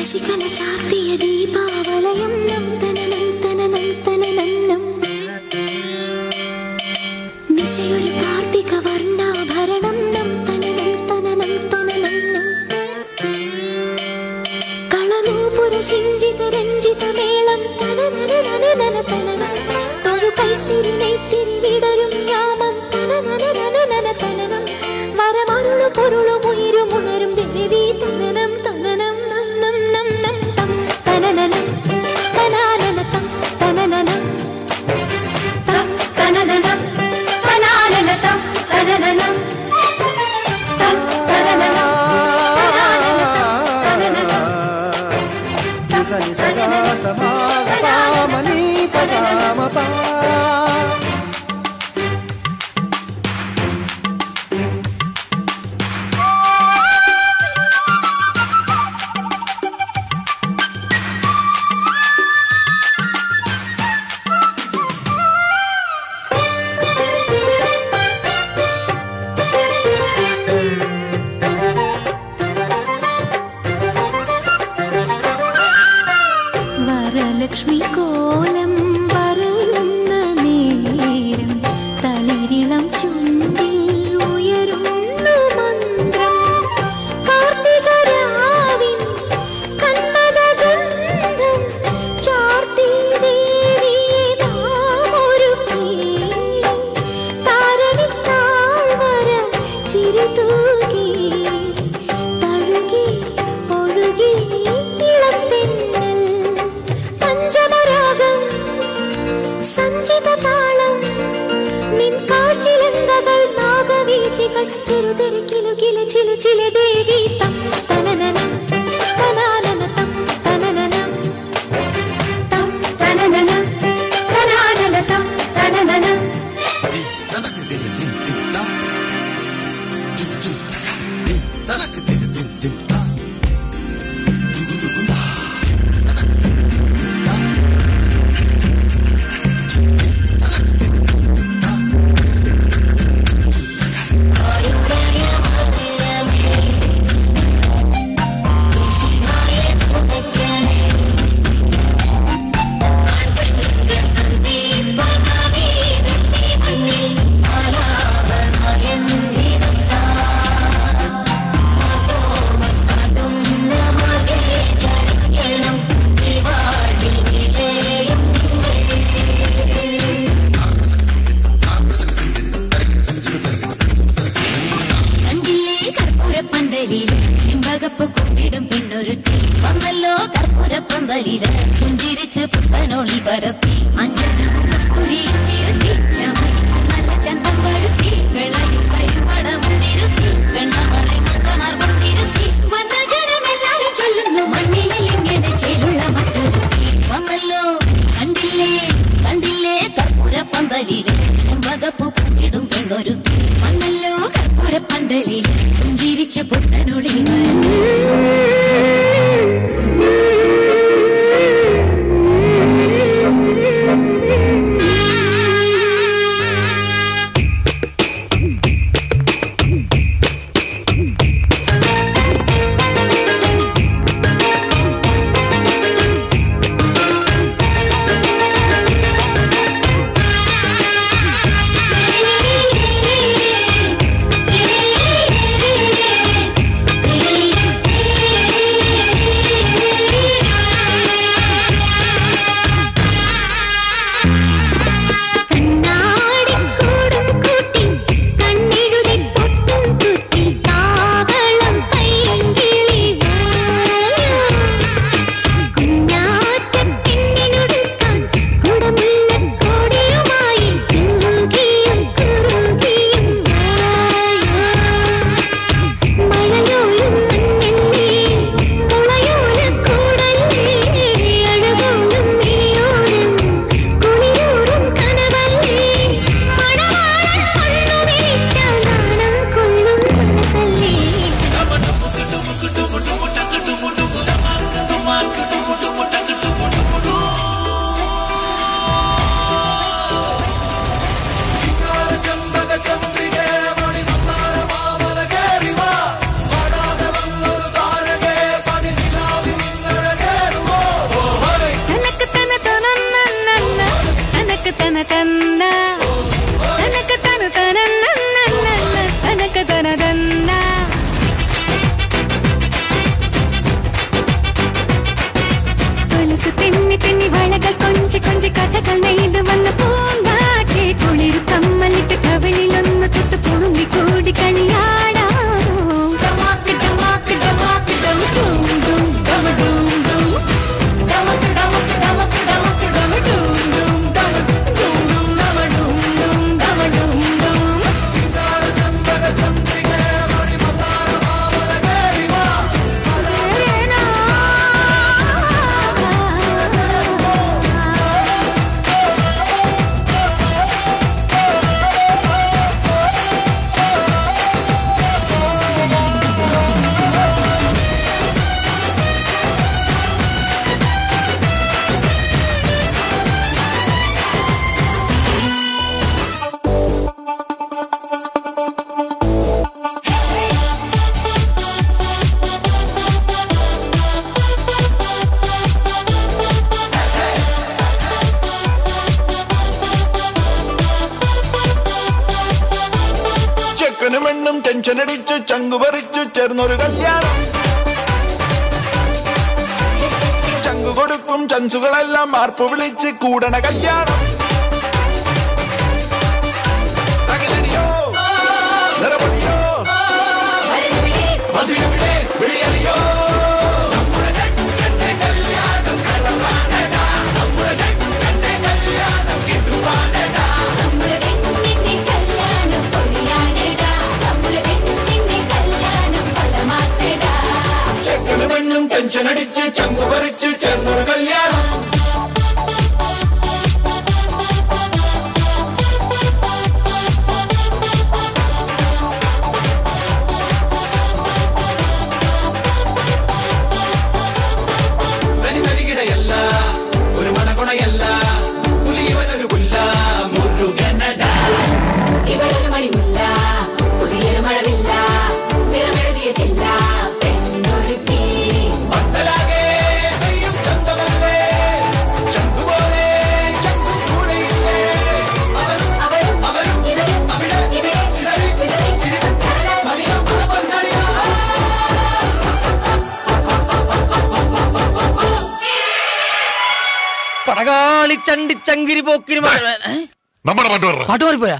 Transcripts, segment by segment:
ശശികല ചാർത്തിയ ദീപാവലയം നം തനനം തനനം തനനം നിശയൊരു കാർത്തിക വർണ്ണാഭരണം നം തനനം തനനം തനനം കളനൂപുര ശിഞ്ചിത രഞ്ജിത മേളം തനനനനനന തനനം തൊഴു കൈത്തിരി നെയ്ത്തിരി വിടരും യാമം തനനനനനന തനനം വരമരുളു പൊരുളും ഉയരും ഉണരും ദേവി തനനം തനനം ലക്ഷ്മി കോലം വരുന്ന നേരം തളിരിളം ചുണ്ടിൽ ഉയരുന്നു മന്ത്രം കാർത്തികരാവിൻ കന്മദഗന്ധം ചാർത്തി ദേവിയെ നാമൊരുക്കി താരണിത്താഴ്വര ചിരിതൂകി തഴുകി ഒഴുകി ഇളത്തെന്നൽ പഞ്ചമരാഗം സഞ്ചിത താളം നിൻ കാഴ്ചിലങ്കകൾ നാഗവീചികൾ ചെറുതെറി കിലുകില ചില ചില ദേവി തം തനനന തനാനന തം തനനന തം തനനന തനാനന തം തനനന പുഞ്ചിരിച്ച് പുത്തനൊളി പരത്തി നല്ല ചന്തം വരുത്തി വെള്ളയും കരിമ്പടമുണ്ടിരുത്തി വെണ്ണവളെ മന്ത്രമാർ കൊണ്ടിരുത്തി വന്ന ജനമെല്ലാരും ചൊല്ലുന്നു മണ്ണിലിൽ ഇങ്ങനെ ചേലുള്ള മറ്റൊരു വന്നല്ലോ കണ്ടില്ലേ കണ്ടില്ലേ കർപ്പൂരപ്പന്തലില് ചെമ്പകപ്പൂ പൂവിടും പെണ്ണൊരുത്തി വന്നല്ലോ കർപ്പൂരപ്പന്തലില് പുഞ്ചിരിച്ച് പുത്തനൊളി പരത്തി പെണ്ണും ടെൻഷൻ അടിച്ചു ചങ്കുപറിച്ചു ചേർന്നൊരു കല്യാണം ചങ്കു കൊടുക്കും ചൻസുകളെല്ലാം മാർപ്പ് വിളിച്ച് കൂടണ കല്യാണം തകിലടിയോ നിറപടിയോ മധുരവിടെ വിളിയടിയോ ടെൻഷൻ അടിച്ച് ചങ്കു പറിച്ച് ചേർന്നൊരു കല്യാണം തനിതരികിടയല്ല ഒരു മണകുണയല്ല പുലിയവനൊരു പുല്ല മുരുകനട ഇവളൊരു മണിമുല്ല പുതിയൊരു മഴവില്ല നിറമെഴുതിയ ചില്ല പടകാളി ചണ്ടി ചങ്കിരി പോക്കിരി നമ്മുടെ പാട്ട് മാറിപ്പോയാ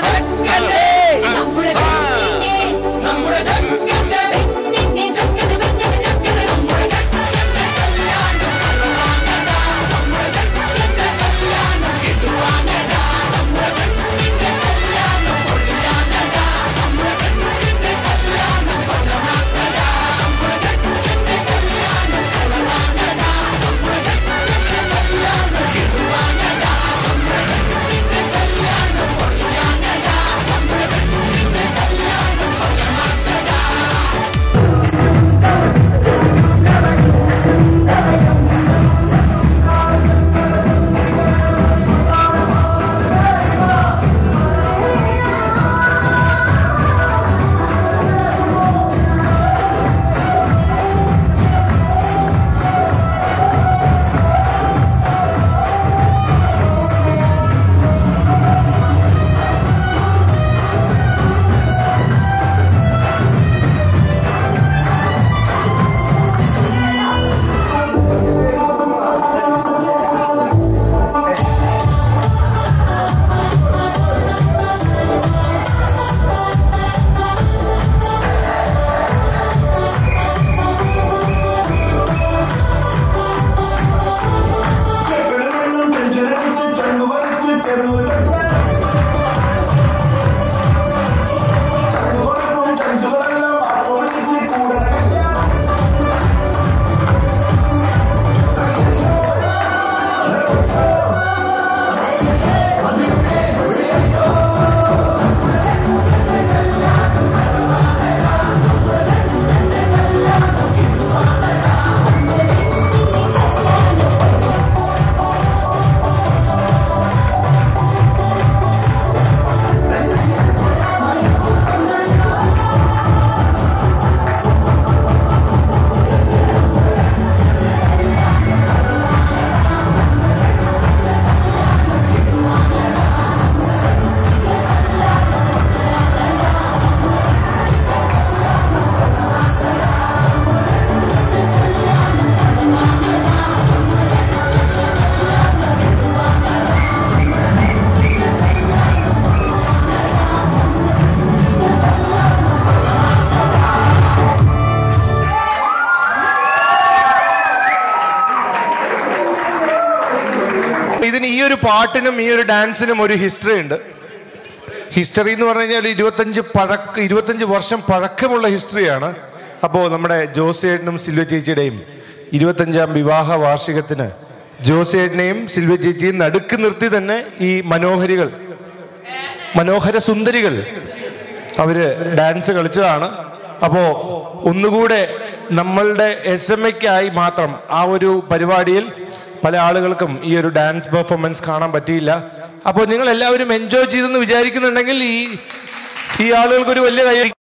ഇതിന് ഈ ഒരു പാട്ടിനും ഈ ഒരു ഡാൻസിനും ഒരു ഹിസ്റ്ററി ഉണ്ട്. ഹിസ്റ്ററി എന്ന് പറഞ്ഞു കഴിഞ്ഞാൽ 25 വർഷം പഴക്കമുള്ള ഹിസ്റ്ററിയാണ്. അപ്പോൾ നമ്മുടെ ജോസേട്ടനും സിൽവ ചേച്ചിയുടെയും 25ാം വിവാഹ വാർഷികത്തിന് ജോസേട്ടനെയും സിൽവ ചേച്ചിയും നടുക്ക് നിർത്തി തന്നെ ഈ മനോഹര സുന്ദരികൾ അവര് ഡാൻസ് കളിച്ചതാണ്. അപ്പോൾ ഒന്നുകൂടെ നമ്മളുടെ SMAക്കായി മാത്രം ആ ഒരു പരിപാടിയിൽ പല ആളുകൾക്കും ഈ ഒരു ഡാൻസ് പെർഫോമൻസ് കാണാൻ പറ്റിയില്ല. അപ്പോൾ നിങ്ങൾ എല്ലാവരും എൻജോയ് ചെയ്തെന്ന് വിചാരിക്കുന്നുണ്ടെങ്കിൽ ഈ ആളുകൾക്കൊരു വലിയ കൈ